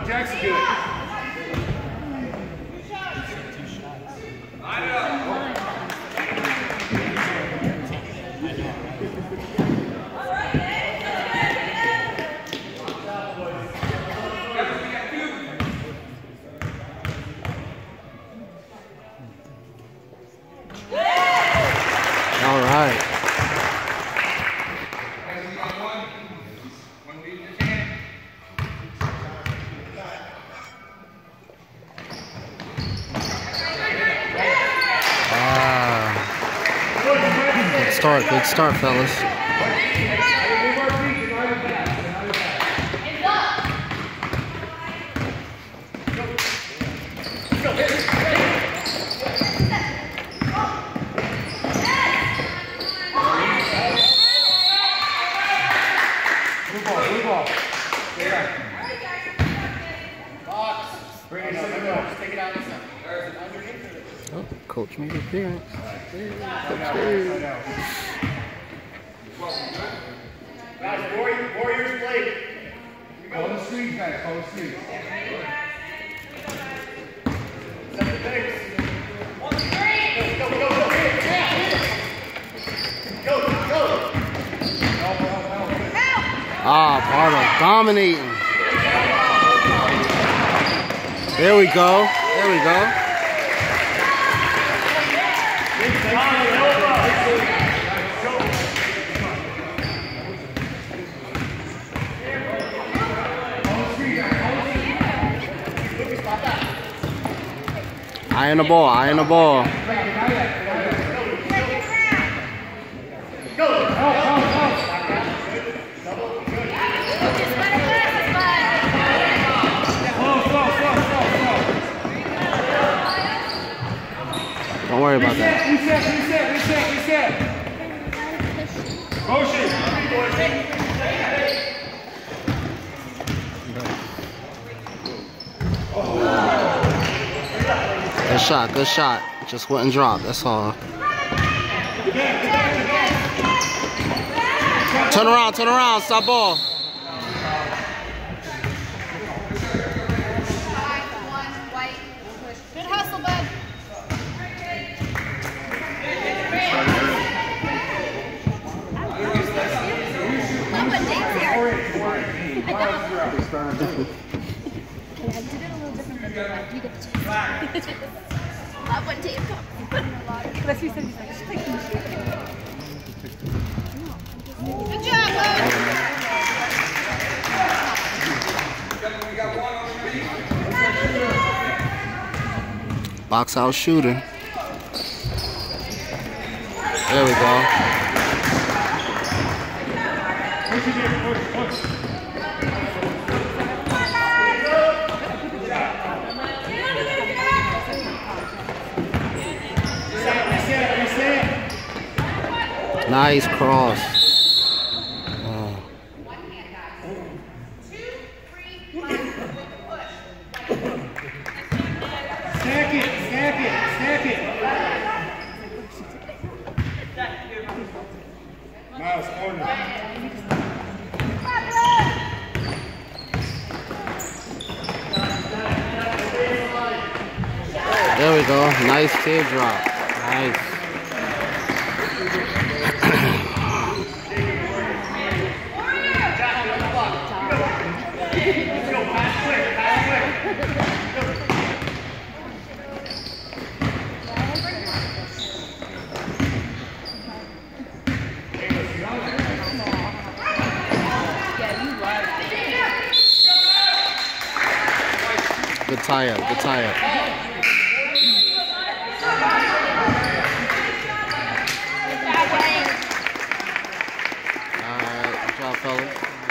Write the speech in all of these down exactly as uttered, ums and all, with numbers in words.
Jackson do it. All right. Good start, good start, fellas. Oh, coach made an appearance. Guys, Warriors, Warriors play. Call the streets, guys. Call the streets. Set the pace. One, three. Go, go, go, go. Go, go. Help, help, help. Ah, Bartle dominating. There we go. There we go. Eye on the ball, eye on the ball. Don't worry about that. Reset, reset, reset, reset. Motion. Good shot, good shot. Just wouldn't drop, that's all. Turn around, turn around, stop ball. Good hustle, bud. Love what Dave's here. I did it a little different than that. You get the chance. Love when Dave comes. That's what he said. He's like, she's like, good job, bud. Box out shooter. There we go. Nice cross. Oh. Stack it, stack it, stack it. Miles, corner. There we go. Nice teardrop. Nice. Good tie up, good tie up. Alright, good job, fellas.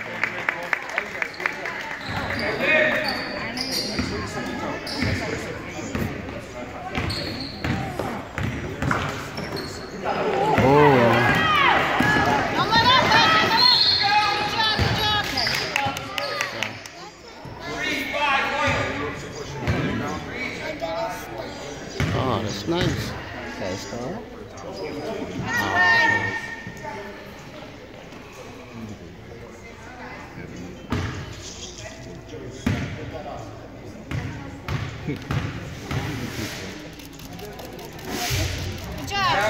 Oh, that's nice. Okay, star. Oh. Good job.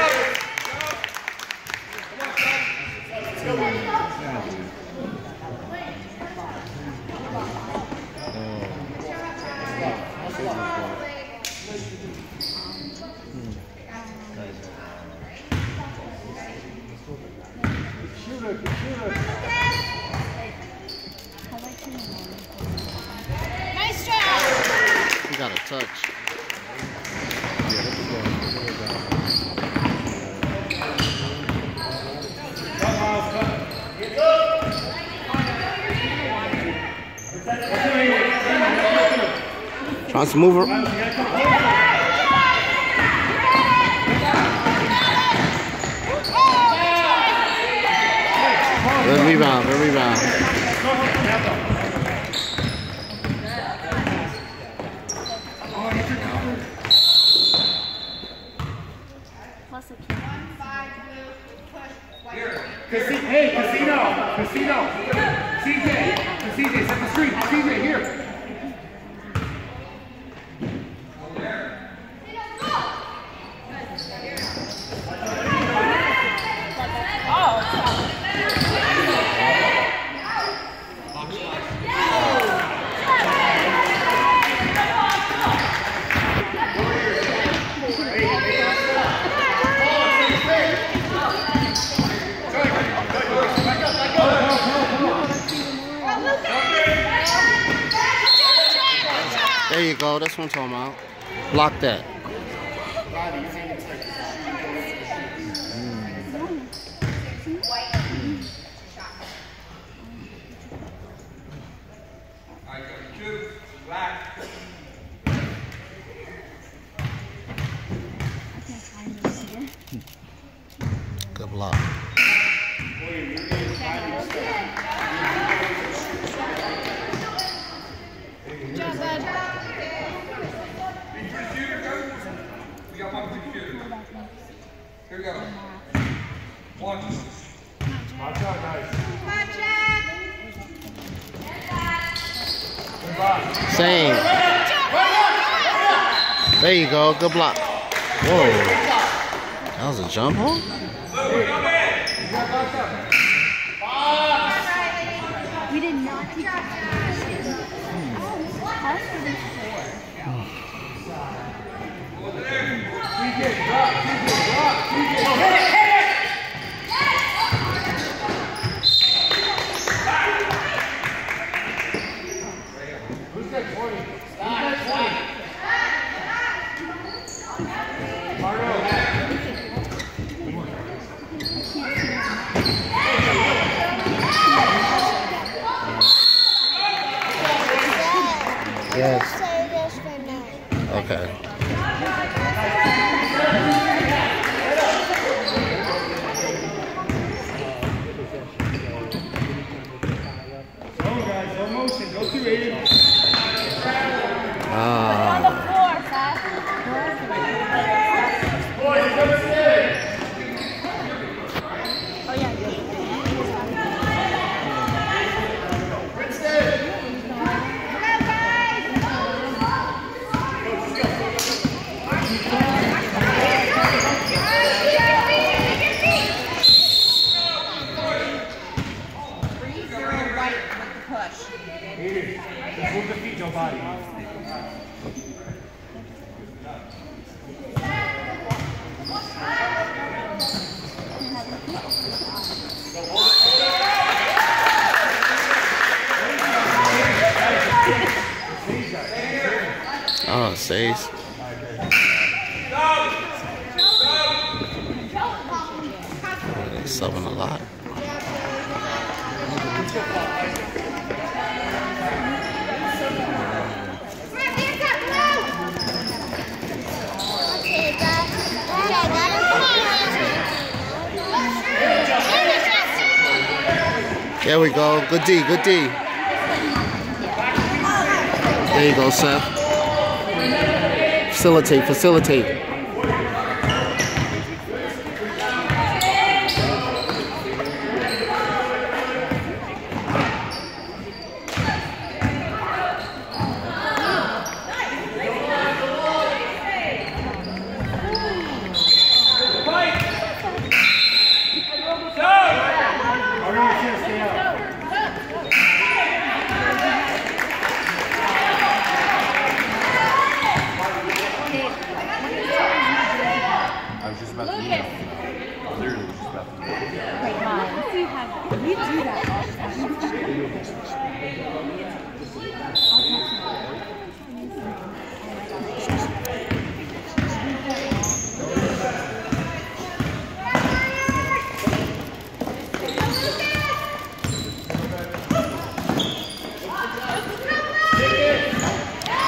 Nice job. You got a touch. Trying to move her. Good rebound, good rebound. Hey, Casino! Casino! C J! C J, set the street! C J, here! There you go, that's what I'm talking about. Block that. Good block. Good job, bud. We got one big shooter. Here we go. One. Watch out, guys. Same. There you go, good block. Whoa. That was a jump hole? We did not keep Who's got twenty? Who's got twenty? Marno. Yes. Okay. Go, guys, no motion. Go through eight. Ah. Boys, go stay. Oh, yeah. Just move the feet, no body. Oh, saves. They're subbing a lot. There we go. Good D, good D. There you go, Seth. Facilitate, facilitate.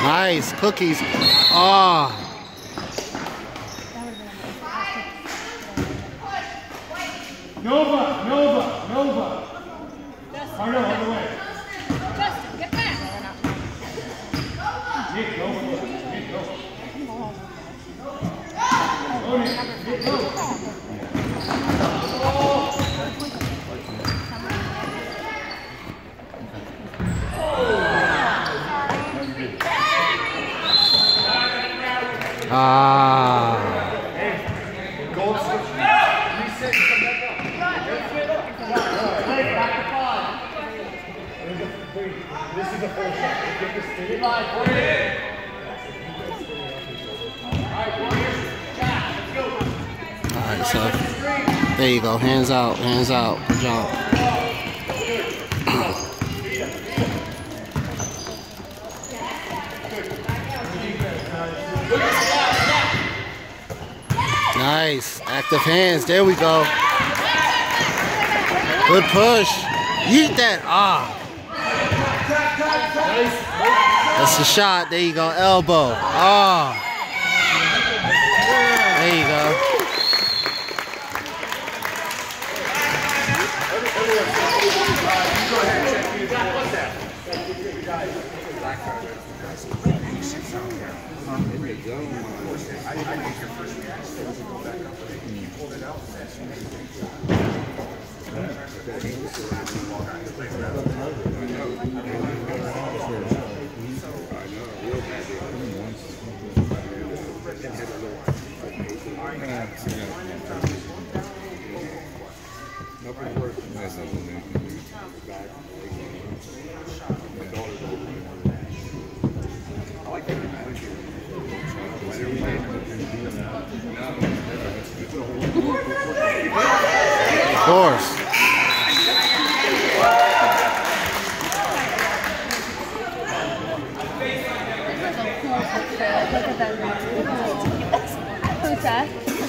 Nice. Cookies. Oh. Nova, Nova, Nova. Hardo, on the way. Justin, get back. Nick, Nova, Nick, Nova. Oh, Nick, Nick, Nova. Ah. Gold switch. Reset, come back up. Play back to five. This is a full shot. Get this to five. Alright, Warriors. Back. Let's go. Alright, so there you go. Hands out. Hands out. Good job. Nice. Active hands. There we go. Good push. Yeet that. Ah. That's a shot. There you go. Elbow. Ah. There you go. Of course. Who's that?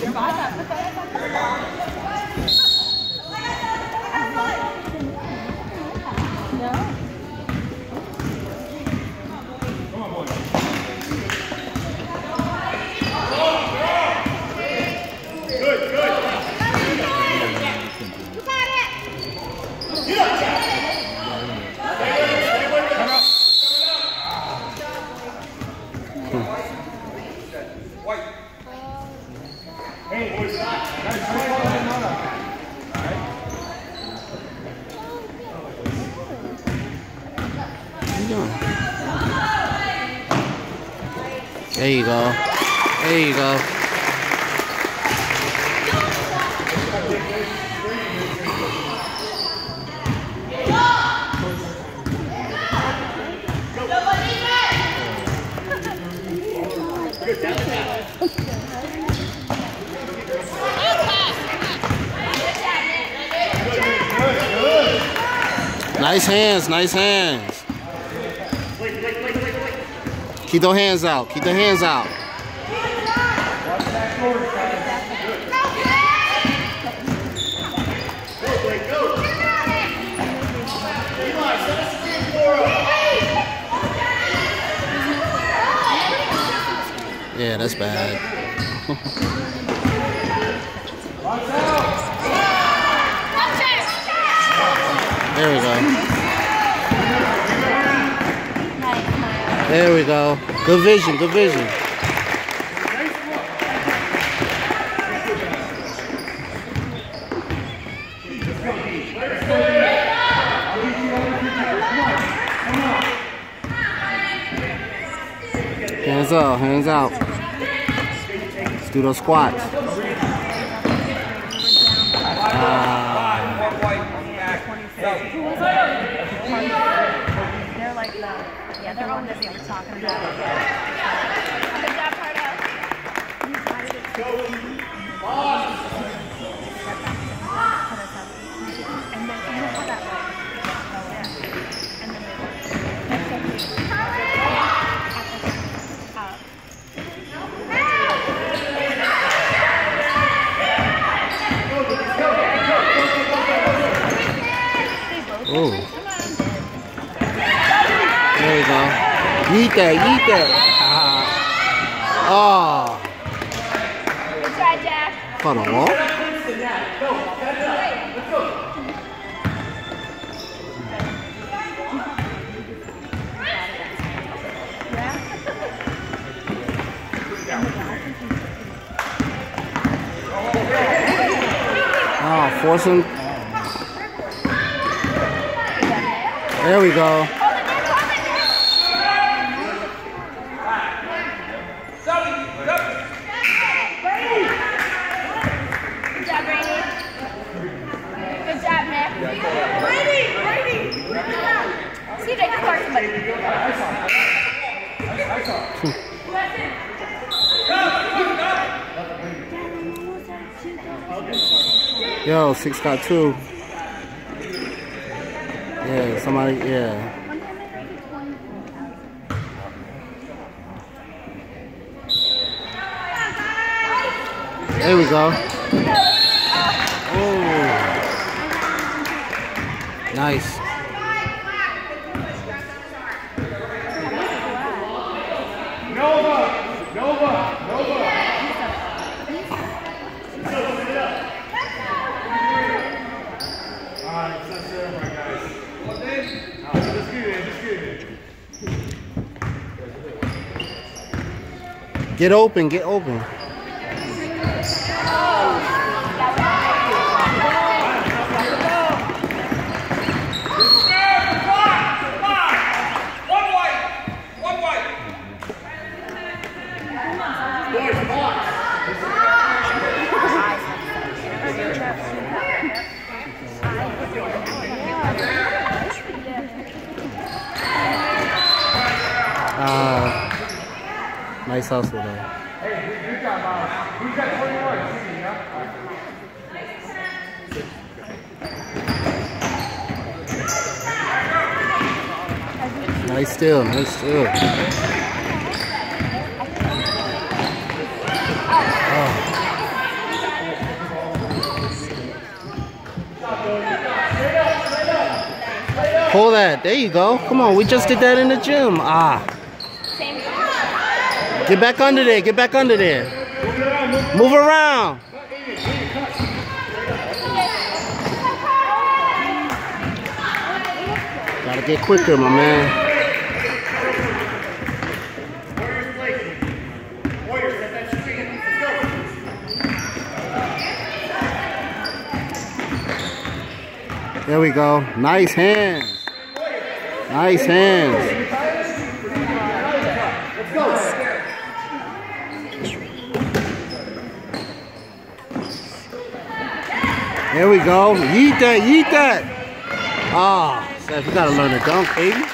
There you go. There you go. Nice hands, nice hands. Keep those hands out. Keep the hands out. Yeah, that's bad. There we go. There we go. Good vision, good vision. Hands up, hands out. Let's do those squats. Ah. They're like the, yeah, they're on that we were talking about. Good job, Pardo. And then you know how that works. And then Ooh. There we go. Eat that, eat that. Oh. Good try, Jack. Hold on, wall. Oh, force him. There we go. Yo, six got two. Yeah, somebody, yeah. There we go. Oh. Nice. Nova! Nova! Nova! Alright, that's it, my guys. Alright, just get it, just get it. Get open, get open. Uh, nice hustle there. Hey, good job, Bob. Who's got twenty-one? Yeah? Nice steal, nice steal. Oh. Pull that. There you go. Come on, we just did that in the gym. Ah. Get back under there. Get back under there. Move around. Gotta get quicker, my man. There we go. Nice hands. Nice hands. Let's go. There we go. Yeet that, yeet that. Ah, oh, Seth, you gotta learn to dunk, baby.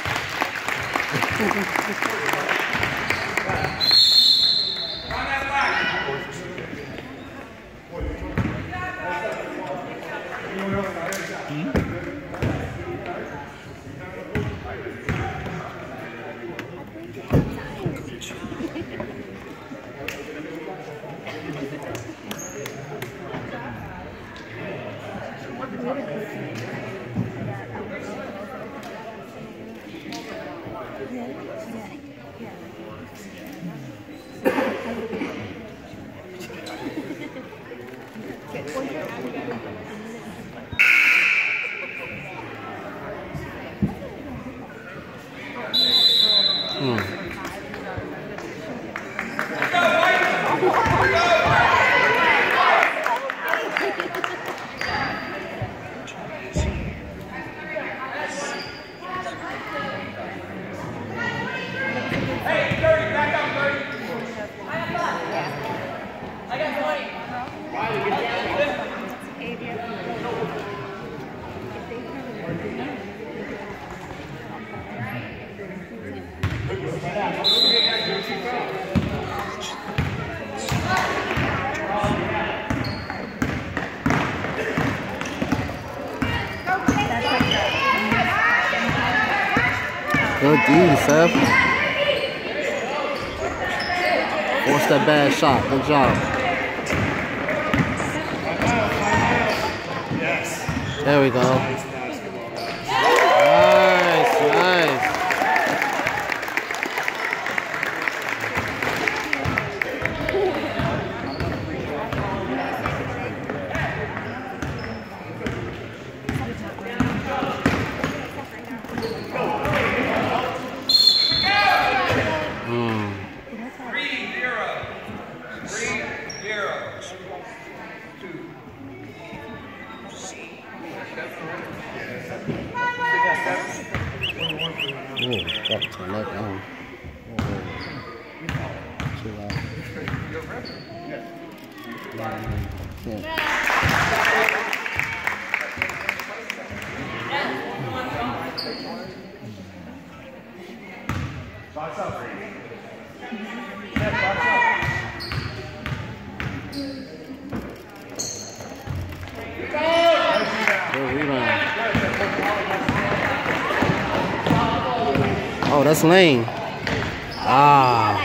Hmm. Good D, Seth. Force that bad shot. Good job. There we go. Nice, nice. can't. Box up, Brady. Yeah, box up. Good rebound. Oh, that's Lane. Ah.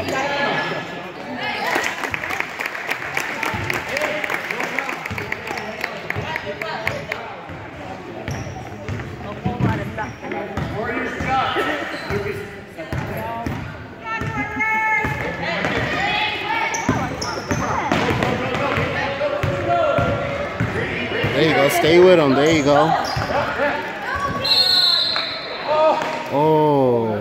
Warriors shot. There you go. Stay with him. There you go. Oh.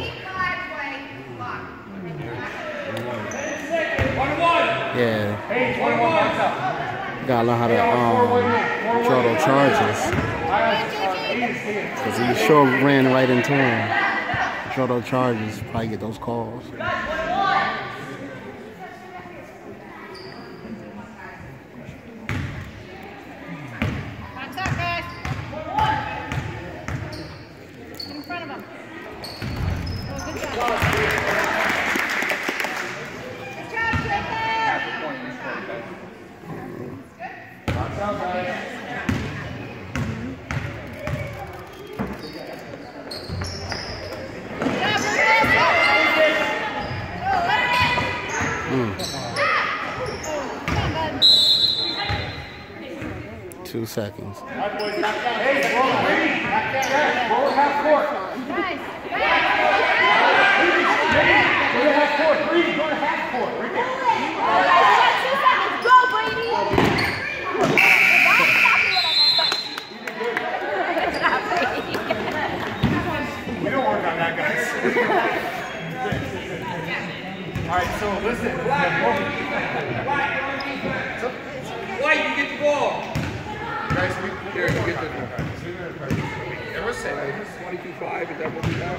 Yeah. Gotta learn how to um, draw those charges. Because he sure ran right into him. Draw those charges. Probably get those calls. Two seconds. Hey, roll, roll half court. Go to half court, Brady. Go to half court. Right there. Two seconds. Go, Brady. We don't work on that, guys. All right, so listen. White, you get the ball. Guys, we Here, you get the ball. Ever say twenty-two five, is that what we got?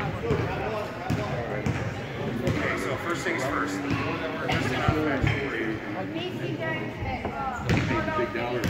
Okay, so first things first. First thing on the bench for you. Big dollar.